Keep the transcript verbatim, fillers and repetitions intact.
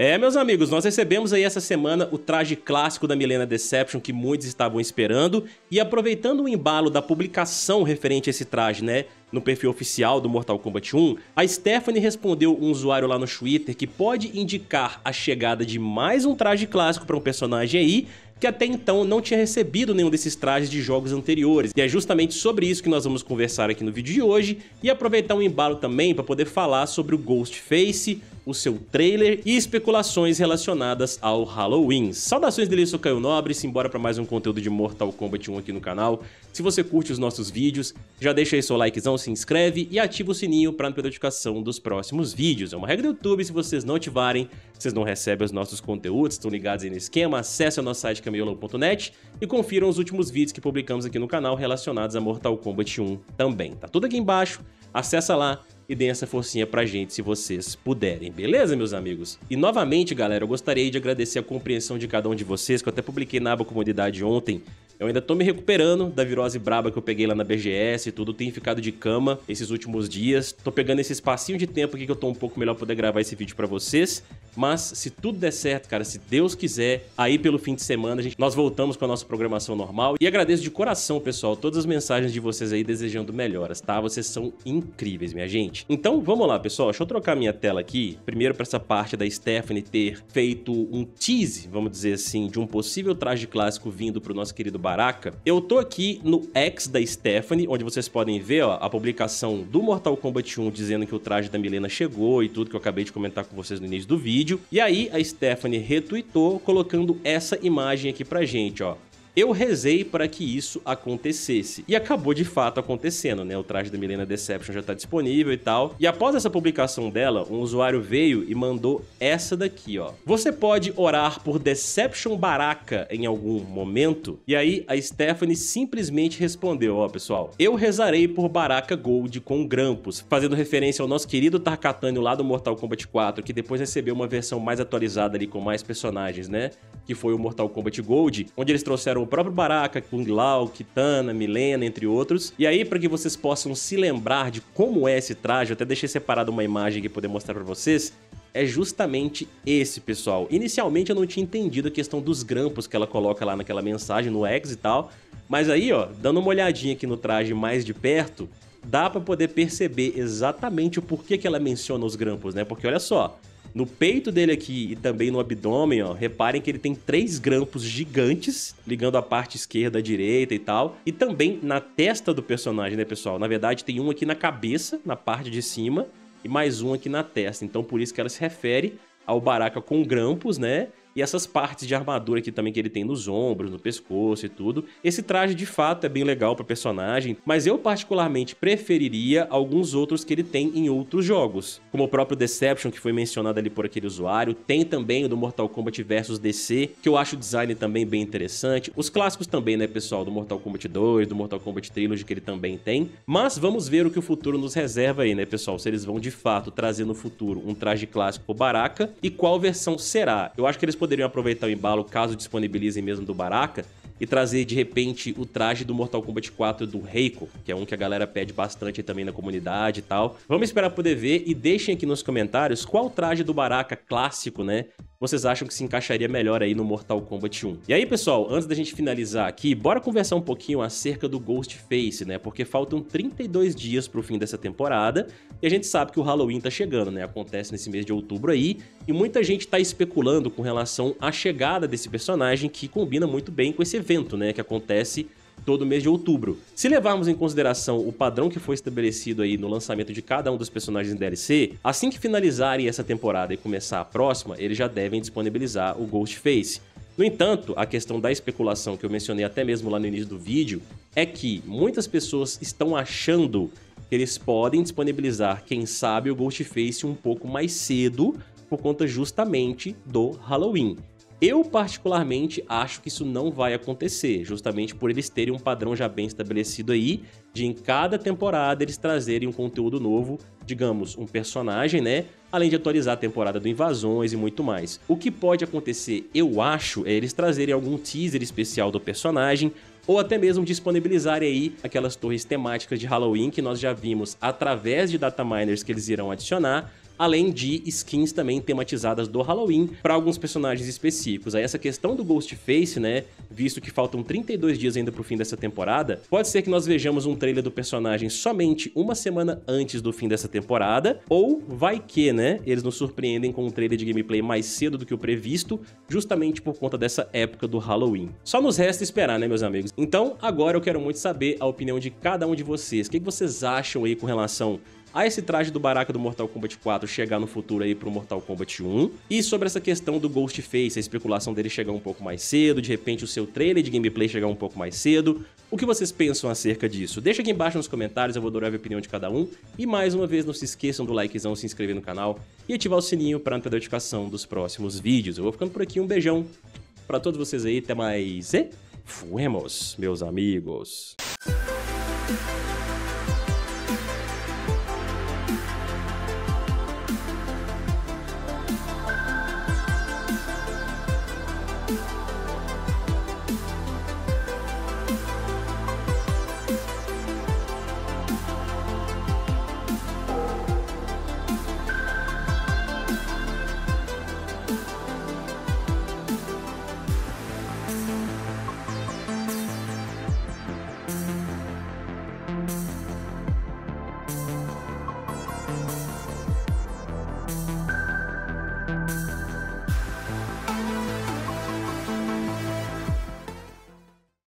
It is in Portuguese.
É, meus amigos, nós recebemos aí essa semana o traje clássico da Millennium Deception que muitos estavam esperando, e aproveitando o embalo da publicação referente a esse traje, né, no perfil oficial do Mortal Kombat um, a Stephanie respondeu um usuário lá no Twitter que pode indicar a chegada de mais um traje clássico para um personagem aí, que até então não tinha recebido nenhum desses trajes de jogos anteriores. E é justamente sobre isso que nós vamos conversar aqui no vídeo de hoje, e aproveitar um embalo também para poder falar sobre o Ghostface, o seu trailer e especulações relacionadas ao Halloween. Saudações dele, eu sou Caio Nobre, simbora para mais um conteúdo de Mortal Kombat um aqui no canal. Se você curte os nossos vídeos, já deixa aí seu likezão, se inscreve e ativa o sininho para não perder notificação dos próximos vídeos. É uma regra do YouTube, se vocês não ativarem, vocês não recebem os nossos conteúdos, estão ligados aí no esquema. Acesse o nosso site camelô ponto net e confiram os últimos vídeos que publicamos aqui no canal relacionados a Mortal Kombat um também. Tá tudo aqui embaixo, acessa lá e deem essa forcinha pra gente se vocês puderem, beleza, meus amigos? E novamente, galera, eu gostaria de agradecer a compreensão de cada um de vocês, que eu até publiquei na aba comunidade ontem. Eu ainda tô me recuperando da virose braba que eu peguei lá na B G S e tudo, tenho ficado de cama esses últimos dias. Tô pegando esse espacinho de tempo aqui que eu tô um pouco melhor pra poder gravar esse vídeo pra vocês. Mas se tudo der certo, cara, se Deus quiser, aí pelo fim de semana a gente, nós voltamos com a nossa programação normal. E agradeço de coração, pessoal, todas as mensagens de vocês aí desejando melhoras, tá? Vocês são incríveis, minha gente. Então vamos lá, pessoal, deixa eu trocar minha tela aqui. Primeiro pra essa parte da Stephanie ter feito um tease, vamos dizer assim, de um possível traje clássico vindo pro nosso querido Baraka. Eu tô aqui no X da Stephanie, onde vocês podem ver, ó, a publicação do Mortal Kombat um dizendo que o traje da Milena chegou e tudo que eu acabei de comentar com vocês no início do vídeo. E aí a Stephanie retweetou colocando essa imagem aqui pra gente, ó. Eu rezei para que isso acontecesse. E acabou de fato acontecendo, né? O traje da Millennium Deception já tá disponível e tal. E após essa publicação dela, um usuário veio e mandou essa daqui, ó. Você pode orar por Deception Baraka em algum momento? E aí a Stephanie simplesmente respondeu, ó, pessoal. Eu rezarei por Baraka Gold com grampos, fazendo referência ao nosso querido Tarkatânio lá do Mortal Kombat quatro, que depois recebeu uma versão mais atualizada ali com mais personagens, né? Que foi o Mortal Kombat Gold, onde eles trouxeram o próprio Baraka, Kung Lao, Kitana, Milena, entre outros. E aí, para que vocês possam se lembrar de como é esse traje, eu até deixei separado uma imagem aqui para poder mostrar para vocês, é justamente esse, pessoal. Inicialmente eu não tinha entendido a questão dos grampos que ela coloca lá naquela mensagem, no X e tal, mas aí, ó, dando uma olhadinha aqui no traje mais de perto, dá para poder perceber exatamente o porquê que ela menciona os grampos, né? Porque olha só, no peito dele aqui e também no abdômen, ó, reparem que ele tem três grampos gigantes, ligando a parte esquerda à direita e tal. E também na testa do personagem, né, pessoal? Na verdade, tem um aqui na cabeça, na parte de cima, e mais um aqui na testa. Então, por isso que ela se refere ao Baraka com grampos, né? E essas partes de armadura aqui também que ele tem nos ombros, no pescoço e tudo. Esse traje de fato é bem legal para personagem, mas eu particularmente preferiria alguns outros que ele tem em outros jogos. Como o próprio Deception, que foi mencionado ali por aquele usuário. Tem também o do Mortal Kombat versus D C, que eu acho o design também bem interessante. Os clássicos também, né, pessoal? Do Mortal Kombat dois, do Mortal Kombat Trilogy, que ele também tem. Mas vamos ver o que o futuro nos reserva aí, né, pessoal? Se eles vão de fato trazer no futuro um traje clássico pro Baraka e qual versão será. Eu acho que eles poderiam aproveitar o embalo, caso disponibilizem mesmo do Baraka, e trazer de repente o traje do Mortal Kombat quatro do Reiko, que é um que a galera pede bastante também na comunidade e tal. Vamos esperar poder ver e deixem aqui nos comentários qual traje do Baraka clássico, né, vocês acham que se encaixaria melhor aí no Mortal Kombat um. E aí, pessoal, antes da gente finalizar aqui, bora conversar um pouquinho acerca do Ghostface, né? Porque faltam trinta e dois dias pro fim dessa temporada e a gente sabe que o Halloween tá chegando, né? Acontece nesse mês de outubro aí e muita gente tá especulando com relação à chegada desse personagem que combina muito bem com esse evento, né? Que acontece todo mês de outubro. Se levarmos em consideração o padrão que foi estabelecido aí no lançamento de cada um dos personagens em D L C, assim que finalizarem essa temporada e começar a próxima, eles já devem disponibilizar o Ghostface. No entanto, a questão da especulação que eu mencionei até mesmo lá no início do vídeo é que muitas pessoas estão achando que eles podem disponibilizar, quem sabe, o Ghostface um pouco mais cedo por conta justamente do Halloween. Eu, particularmente, acho que isso não vai acontecer, justamente por eles terem um padrão já bem estabelecido aí, de em cada temporada eles trazerem um conteúdo novo, digamos, um personagem, né? Além de atualizar a temporada do Invasões e muito mais. O que pode acontecer, eu acho, é eles trazerem algum teaser especial do personagem, ou até mesmo disponibilizarem aí aquelas torres temáticas de Halloween que nós já vimos através de dataminers que eles irão adicionar, além de skins também tematizadas do Halloween para alguns personagens específicos. Aí essa questão do Ghostface, né, visto que faltam trinta e dois dias ainda pro fim dessa temporada, pode ser que nós vejamos um trailer do personagem somente uma semana antes do fim dessa temporada, ou vai que, né, eles nos surpreendem com um trailer de gameplay mais cedo do que o previsto, justamente por conta dessa época do Halloween. Só nos resta esperar, né, meus amigos? Então, agora eu quero muito saber a opinião de cada um de vocês. O que vocês acham aí com relação a esse traje do Baraka do Mortal Kombat quatro chegar no futuro aí pro Mortal Kombat um, e sobre essa questão do Ghostface, a especulação dele chegar um pouco mais cedo, de repente o seu trailer de gameplay chegar um pouco mais cedo. O que vocês pensam acerca disso? Deixa aqui embaixo nos comentários, eu vou adorar a opinião de cada um. E mais uma vez, não se esqueçam do likezão, se inscrever no canal e ativar o sininho para não perder a notificação dos próximos vídeos. Eu vou ficando por aqui, um beijão pra todos vocês aí, até mais e fuemos, meus amigos!